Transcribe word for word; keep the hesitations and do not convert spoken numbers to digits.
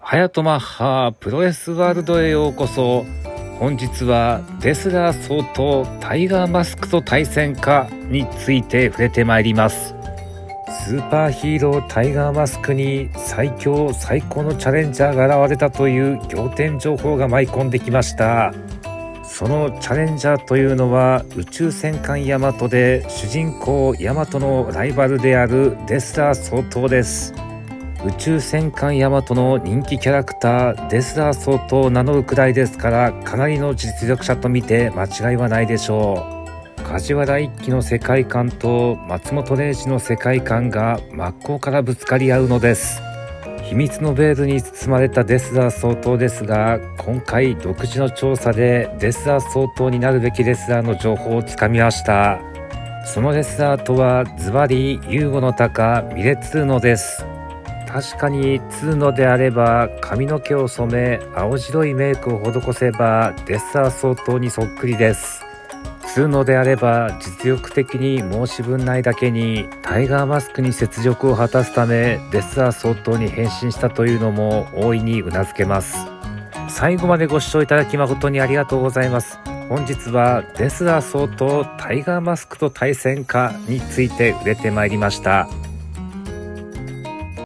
ハヤトマッハプロレスワールドへようこそ。本日はレスラー相当タイガーマスクと対戦かについて触れてまいります。スーパーヒーロータイガーマスクに最強最高のチャレンジャーが現れたという仰天情報が舞い込んできました。そのチャレンジャーというのは宇宙戦艦ヤマトで主人公ヤマトのライバルであるレスラー相当です。宇宙戦艦ヤマトの人気キャラクターレスラー相当を名乗るくらいですから、かなりの実力者と見て間違いはないでしょう。梶原一騎の世界観と松本零士の世界観が真っ向からぶつかり合うのです。秘密のベールに包まれたレスラー相当ですが、今回独自の調査でレスラー相当になるべきレスラーの情報をつかみました。そのレスラーとはズバリユーゴの鷹ミレツーノです。確かにツーノであれば髪の毛を染め青白いメイクを施せばレスラー相当にそっくりです。ツーノであれば実力的に申し分ないだけにタイガーマスクに雪辱を果たすためレスラー相当に変身したというのも大いにうなずけます。最後までご視聴いただき誠にありがとうございます。本日はレスラー相当タイガーマスクと対戦かについて触れてまいりました。